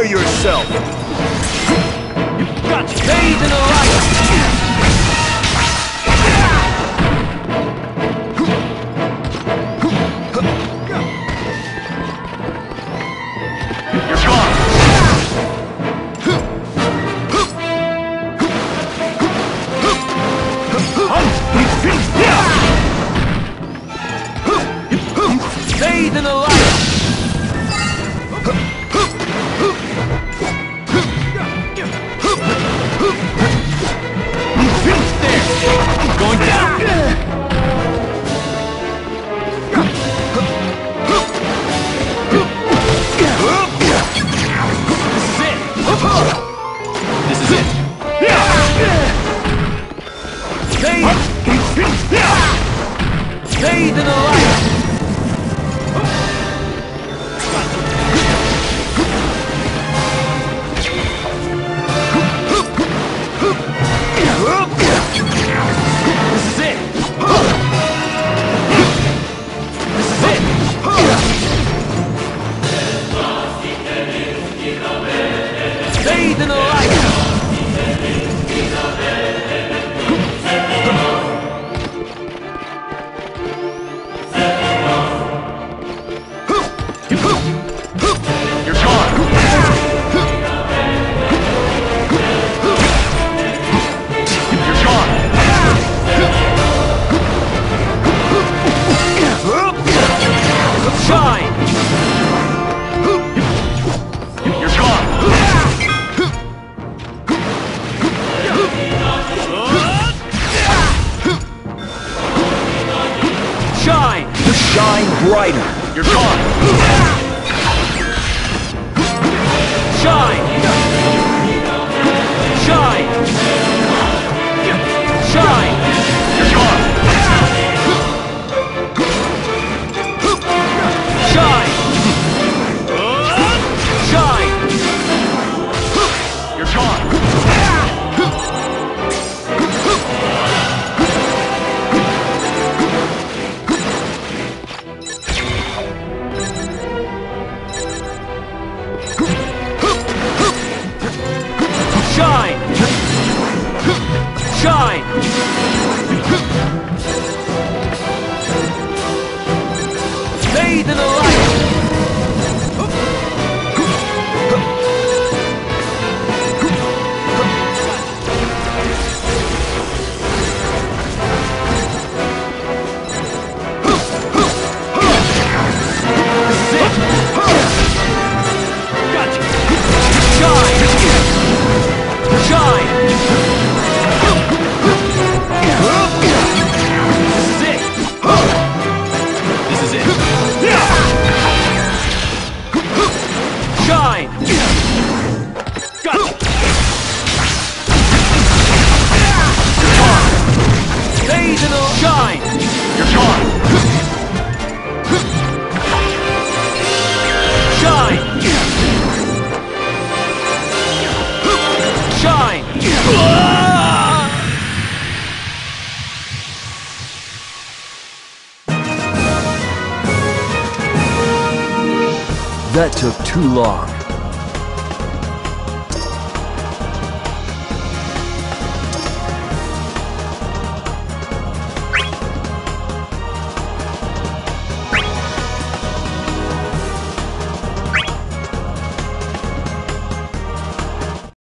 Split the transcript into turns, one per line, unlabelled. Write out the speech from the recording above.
Prepare yourself!
Gotcha! Bathe in the light! Bathe in the light! There! Going down! This is it! Bathe in the light! Bathe in the light! You're gone! You're gone! Shine! You're gone! Shine!
Shine brighter!
You're gone! Shine! Shine! Shine! You're gone! Shine! Shine! You're gone! Shine! Shine! Bathe in the light! Gotcha! Shine! Shine! This is it! Shine! Gotcha! You're gone! Bathe in the shine! You're gone! Shine! Shine!
That took too long.